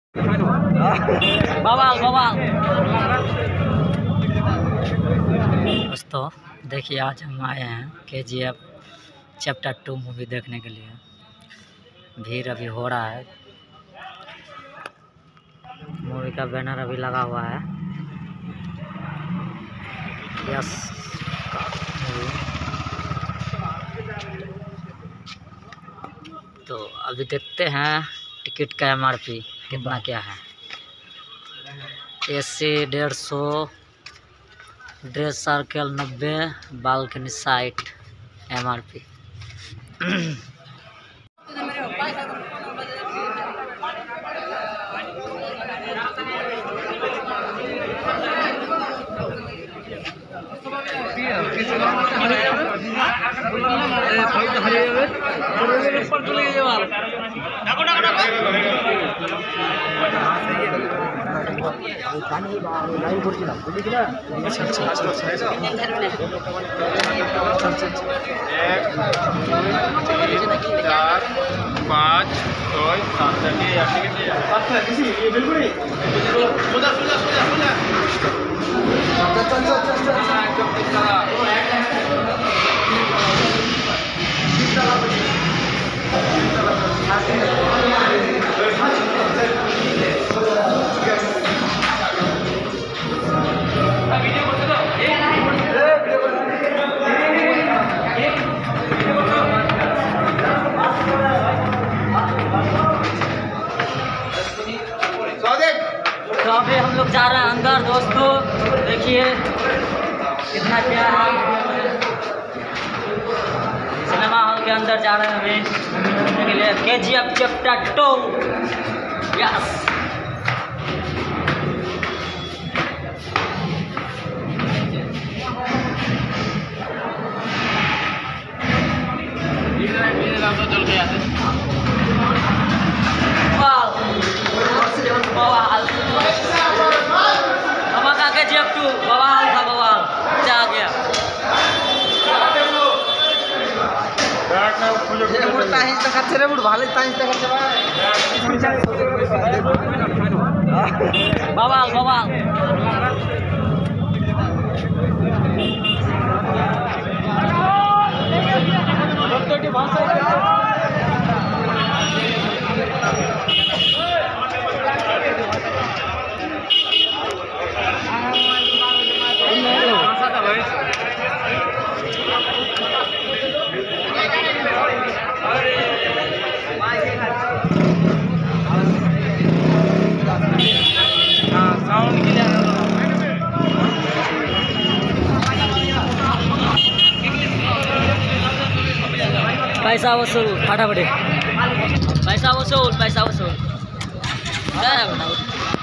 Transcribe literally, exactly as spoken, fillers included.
बवाल बवाल। दोस्तों देखिए, आज हम आए हैं K G F chapter two movie देखने के लिए। भीड़ अभी हो रहा है। मूवी का बैनर अभी लगा हुआ है। यस तो अभी देखते हैं टिकट का एम आर पी कितना क्या है। ए सी डेढ़ सौ, ड्रेस सर्कल नब्बे, balcony seat M R P. चार पाँच छः तो अभी हम लोग जा रहे हैं अंदर। दोस्तों देखिए कितना क्या है। सिनेमा हॉल के अंदर जा रहे हैं अभी देखने के लिए K G F chapter two. Yes चल गया है। बवाल बाबा का के जी एफ टू बवाल था। बवाल जा गया। बवाल बवाल पैसा वसूल फटाफट। पैसा वसूल पैसा वसूल।